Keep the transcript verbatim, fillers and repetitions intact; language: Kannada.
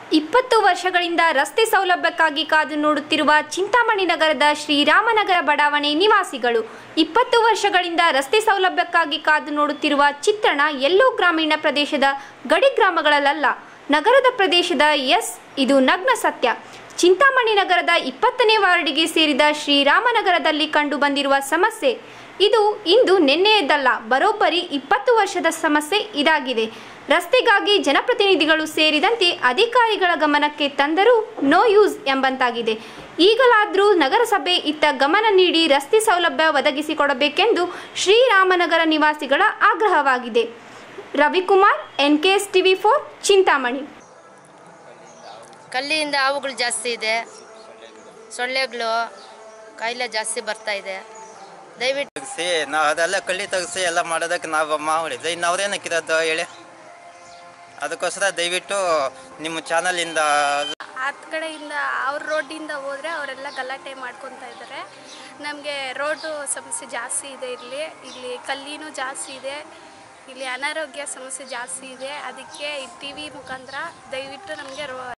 ಇಪ್ಪತ್ತು ವರ್ಷಗಳಿಂದ ರಸ್ತೆ ಸೌಲಭ್ಯಕ್ಕಾಗಿ ಕಾದು ನೋಡುತ್ತಿರುವ ಚಿಂತಾಮಣಿ ನಗರದ ಶ್ರೀರಾಮನಗರ ಬಡಾವಣೆ ನಿವಾಸಿಗಳು ಇಪ್ಪತ್ತು ವರ್ಷಗಳಿಂದ ರಸ್ತೆ ಸೌಲಭ್ಯಕ್ಕಾಗಿ ಕಾದು ನೋಡುತ್ತಿರುವ ಚಿತ್ರಣ ಎಲ್ಲೋ ಗ್ರಾಮೀಣ ಪ್ರದೇಶದ ಗಡಿ ಗ್ರಾಮಗಳಲ್ಲ, ನಗರದ ಪ್ರದೇಶದ ಎಸ್ ಇದು ನಗ್ನ ಸತ್ಯ. ಚಿಂತಾಮಣಿ ನಗರದ ಇಪ್ಪತ್ತನೇ ವಾರ್ಡಿಗೆ ಸೇರಿದ ಶ್ರೀರಾಮನಗರದಲ್ಲಿ ಕಂಡು ಬಂದಿರುವ ಸಮಸ್ಯೆ ಇದು ಇಂದು ನಿನ್ನೆಯದಲ್ಲ, ಬರೋಬ್ಬರಿ ಇಪ್ಪತ್ತು ವರ್ಷದ ಸಮಸ್ಯೆ ಇದಾಗಿದೆ. ರಸ್ತೆಗಾಗಿ ಜನಪ್ರತಿನಿಧಿಗಳು ಸೇರಿದಂತೆ ಅಧಿಕಾರಿಗಳ ಗಮನಕ್ಕೆ ತಂದರೂ ನೋ ಯೂಸ್ ಎಂಬಂತಾಗಿದೆ. ಈಗಲಾದರೂ ನಗರಸಭೆ ಇತ್ತ ಗಮನ ನೀಡಿ ರಸ್ತೆ ಸೌಲಭ್ಯ ಒದಗಿಸಿಕೊಡಬೇಕೆಂದು ಶ್ರೀರಾಮನಗರ ನಿವಾಸಿಗಳ ಆಗ್ರಹವಾಗಿದೆ. Ravikumar, N K S TV four, Chintamani. ಕಲ್ಲಿಯಿಂದ ಹಾವುಗಳು ಜಾಸ್ತಿ ಇದೆ, ಸೊಳ್ಳೆಗಳು ಕಾಯಿಲೆ ಜಾಸ್ತಿ ಬರ್ತಾ ಇದೆ. ದಯವಿಟ್ಟು ತೆಗಿಸಿ ನಾವು ಅದೆಲ್ಲ ಕಳ್ಳಿ ತೆಗಿಸಿ ಎಲ್ಲ ಮಾಡೋದಕ್ಕೆ ನಾವು ಮಾಡಿದ್ದೆ, ಇನ್ನು ಅವ್ರೇನಕ್ಕಿರೋದು ಹೇಳಿ. ಅದಕ್ಕೋಸ್ಕರ ದಯವಿಟ್ಟು ನಿಮ್ಮ ಚಾನಲಿಂದ ಹತ್ತು ಕಡೆಯಿಂದ ಅವ್ರ ರೋಡಿಂದ ಹೋದರೆ ಅವರೆಲ್ಲ ಗಲಾಟೆ ಮಾಡ್ಕೊತಾ ಇದ್ದಾರೆ. ನಮಗೆ ರೋಡು ಸಮಸ್ಯೆ ಜಾಸ್ತಿ ಇದೆ, ಇಲ್ಲಿ ಇಲ್ಲಿ ಕಲ್ಲಿನೂ ಜಾಸ್ತಿ ಇದೆ, ಇಲ್ಲಿ ಅನಾರೋಗ್ಯ ಸಮಸ್ಯೆ ಜಾಸ್ತಿ ಇದೆ. ಅದಕ್ಕೆ ಈ ಟಿ ವಿ ಮುಖಾಂತರ ದಯವಿಟ್ಟು ನಮಗೆ ರೋ